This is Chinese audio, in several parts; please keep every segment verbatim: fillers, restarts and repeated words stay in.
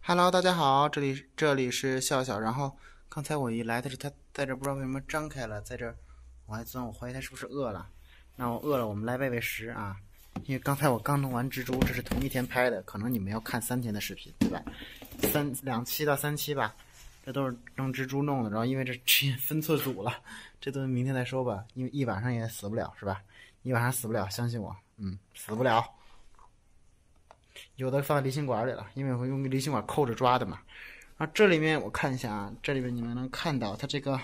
Hello，大家好，这里这里是笑笑。然后刚才我一来的是他在这不知道为什么张开了，在这我还钻，我怀疑他是不是饿了。那我饿了，我们来喂喂食啊。因为刚才我刚弄完蜘蛛，这是同一天拍的，可能你们要看三天的视频，对吧？三两期到三期吧，这都是让蜘蛛弄的。然后因为这分错组了，这都明天再说吧。因为一晚上也死不了，是吧？一晚上死不了，相信我，嗯，死不了。有的放离心管里了，因为我用离心管扣着抓的嘛。然后这里面我看一下啊，这里面你们能看到它这个，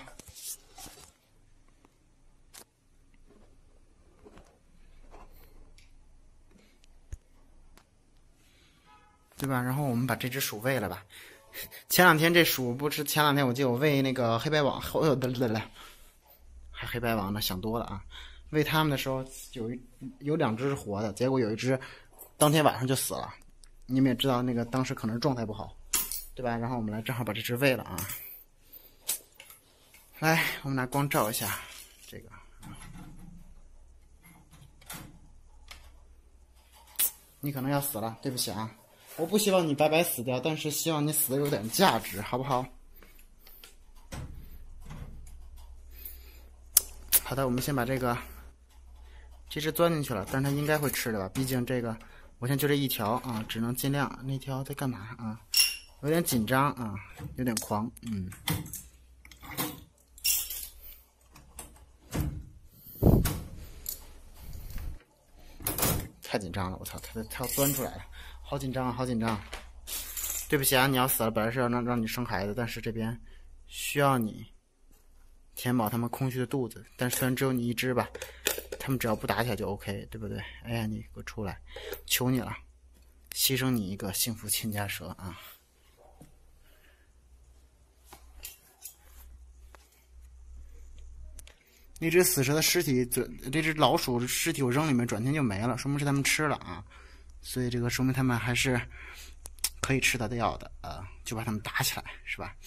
对吧？然后我们把这只鼠喂了吧。前两天这鼠不是前两天我记得我喂那个黑白网，哦的的的，还黑白网呢，想多了啊。喂它们的时候有一有两只是活的，结果有一只当天晚上就死了。你们也知道那个当时可能状态不好，对吧？然后我们来正好把这只喂了啊。来，我们拿光照一下这个。你可能要死了，对不起啊，我不希望你白白死掉，但是希望你死的有点价值，好不好？好的，我们先把这个，这只钻进去了，但是它应该会吃的吧？毕竟这个，我现在就这一条啊，只能尽量。那条在干嘛啊？有点紧张啊，有点狂，嗯。太紧张了，我操，它它要钻出来了，好紧张啊，好紧张！对不起啊，你要死了，本来是要让让你生孩子，但是这边需要你填饱他们空虚的肚子。但是虽然只有你一只吧，他们只要不打起来就 OK， 对不对？哎呀，你给我出来，求你了，牺牲你一个幸福亲家蛇啊！那只死蛇的尸体，这这只老鼠的尸体我扔里面，转天就没了，说明是他们吃了啊。所以这个说明他们还是可以吃它的药的啊、呃，就把他们打起来，是吧？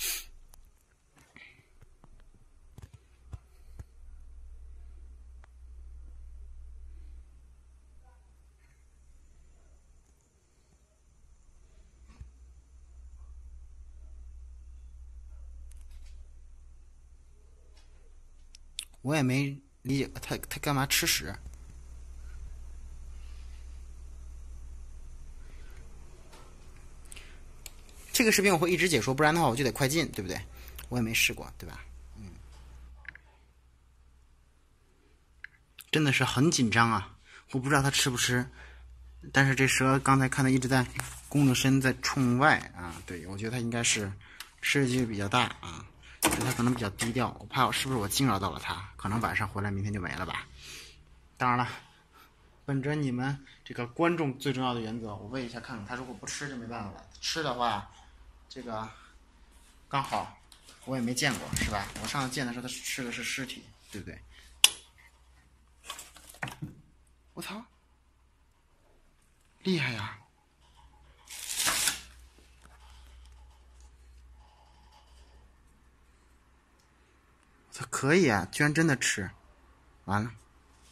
我也没理解他他干嘛吃屎。这个视频我会一直解说，不然的话我就得快进，对不对？我也没试过，对吧？嗯，真的是很紧张啊！我不知道它吃不吃，但是这蛇刚才看它一直在弓着身在冲外啊，对，我觉得它应该是吃的几率比较大啊，所以它可能比较低调。我怕我是不是我惊扰到了它，可能晚上回来明天就没了吧。当然了，本着你们这个观众最重要的原则，我喂一下看看，它如果不吃就没办法了，吃的话。这个刚好我也没见过，是吧？我上次见的时候，他吃的是尸体，对不对？我操，厉害呀！这可以啊，居然真的吃，完了！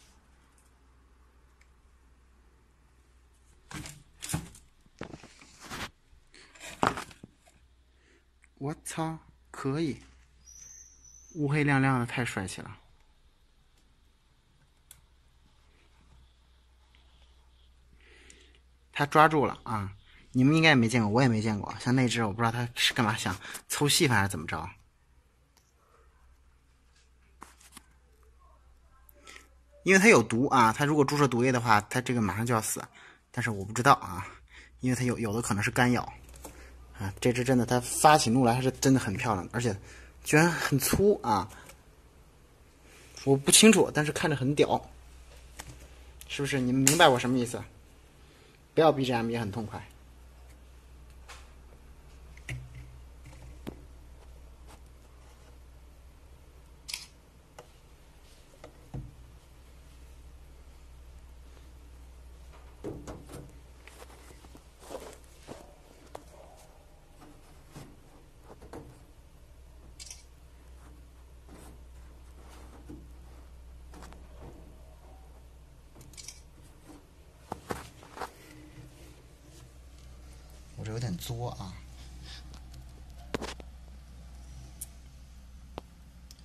我操，可以，乌黑亮亮的，太帅气了。他抓住了啊！你们应该也没见过，我也没见过。像那只，我不知道他是干嘛，想凑戏还是怎么着。因为它有毒啊，它如果注射毒液的话，它这个马上就要死。但是我不知道啊，因为它有有的可能是干咬。啊，这只真的，它发起怒来还是真的很漂亮，而且居然很粗啊！我不清楚，但是看着很屌，是不是？你们明白我什么意思？不要 B G M 也很痛快。我这有点作啊。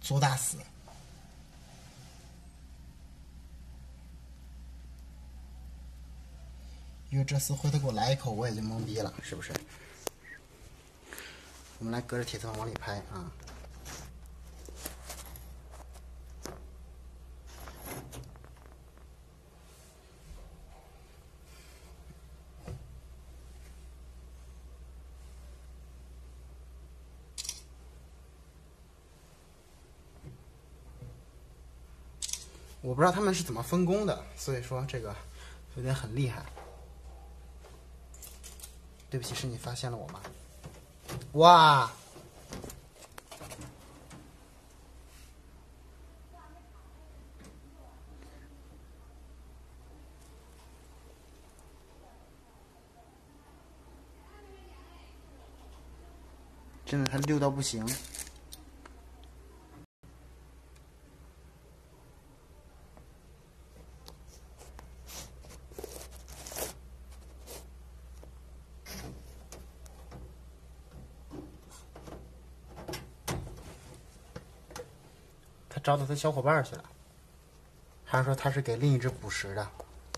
作大死。因为这次回头给我来一口，我也就懵逼了，是不是？我们来隔着铁丝网往里拍啊。我不知道他们是怎么分工的，所以说这个有点很厉害。对不起，是你发现了我吗？哇！真的，它溜到不行。他找到他小伙伴去了，还是说他是给另一只捕食的？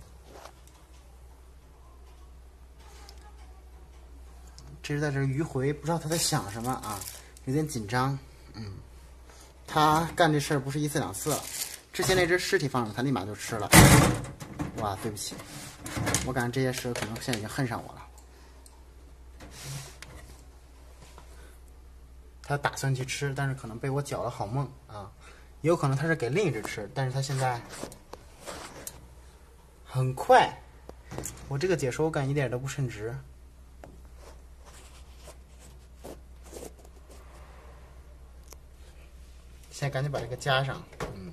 这是在这迂回，不知道他在想什么啊，有点紧张。嗯，他干这事儿不是一次两次了，之前那只尸体放着，他立马就吃了。哇，对不起，我感觉这些蛇可能现在已经恨上我了。他打算去吃，但是可能被我搅了好梦啊。也有可能他是给另一只吃，但是他现在很快，我这个解说我感觉一点都不称职。现在赶紧把这个加上，嗯。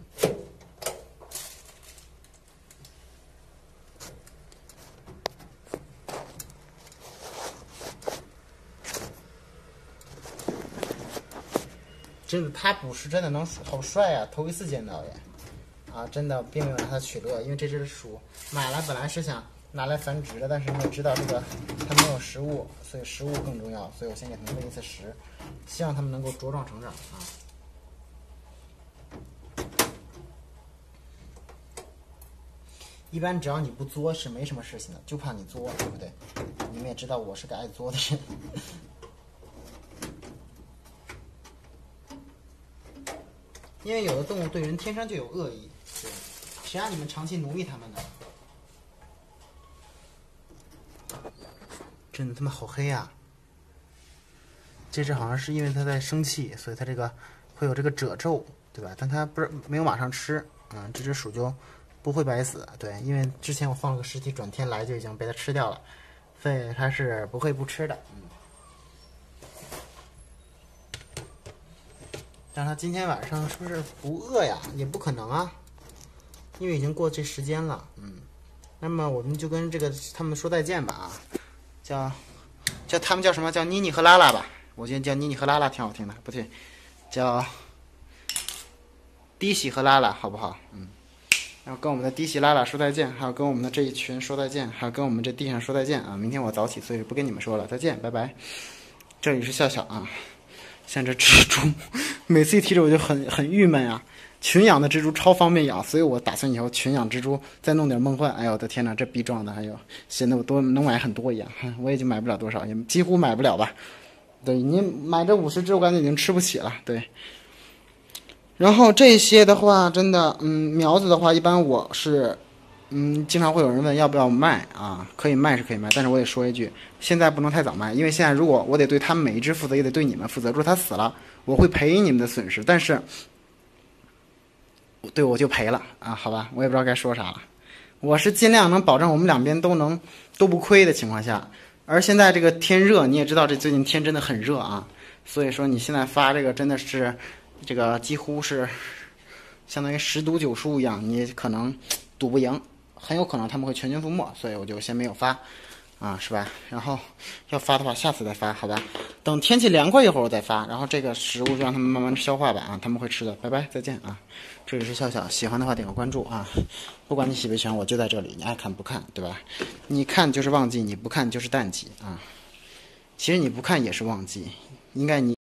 真的，他捕食真的能好帅啊！头一次见到耶，啊，真的并没有让他取乐，因为这只鼠买来本来是想拿来繁殖的，但是你也知道这个它没有食物，所以食物更重要，所以我先给它们喂一次食，希望它们能够茁壮成长啊。一般只要你不作是没什么事情的，就怕你作，对不对？你们也知道我是个爱作的人。因为有的动物对人天生就有恶意，对，谁让你们长期奴役它们呢？真的他妈好黑啊！这只好像是因为它在生气，所以它这个会有这个褶皱，对吧？但它不是没有马上吃，嗯，这只鼠就不会白死，对，因为之前我放了个尸体，转天来就已经被它吃掉了，所以它是不会不吃的，嗯。但他今天晚上是不是不饿呀？也不可能啊，因为已经过这时间了。嗯，那么我们就跟这个他们说再见吧啊，叫叫他们叫什么？叫妮妮和拉拉吧。我觉得叫妮妮和拉拉挺好听的，不对，叫迪喜和拉拉，好不好？嗯，然后跟我们的迪喜拉拉说再见，还有跟我们的这一群说再见，还有跟我们这地上说再见啊！明天我早起，所以不跟你们说了，再见，拜拜。这里是笑笑啊。像这蜘蛛，每次一提着我就很很郁闷啊。群养的蜘蛛超方便养，所以我打算以后群养蜘蛛，再弄点梦幻。哎呦我的天哪，这逼装的，还有显得我多能买很多一样。我也就买不了多少，也几乎买不了吧。对，你买这五十只，我感觉已经吃不起了。对。然后这些的话，真的，嗯，苗子的话，一般我是，嗯，经常会有人问要不要卖啊？可以卖是可以卖，但是我也说一句，现在不能太早卖，因为现在如果我得对他们每一只负责，也得对你们负责。如果他死了，我会赔你们的损失，但是，对我就赔了啊，好吧，我也不知道该说啥了。我是尽量能保证我们两边都能都不亏的情况下，而现在这个天热，你也知道这最近天真的很热啊，所以说你现在发这个真的是，这个几乎是相当于十赌九输一样，你可能赌不赢。很有可能他们会全军覆没，所以我就先没有发，啊，是吧？然后要发的话，下次再发，好吧？等天气凉快一会儿我再发。然后这个食物就让他们慢慢消化吧，啊，他们会吃的。拜拜，再见啊！这里是笑笑，喜欢的话点个关注啊！不管你喜不喜欢，我就在这里，你爱看不看，对吧？你看就是忘记，你不看就是淡季啊。其实你不看也是忘记，应该你。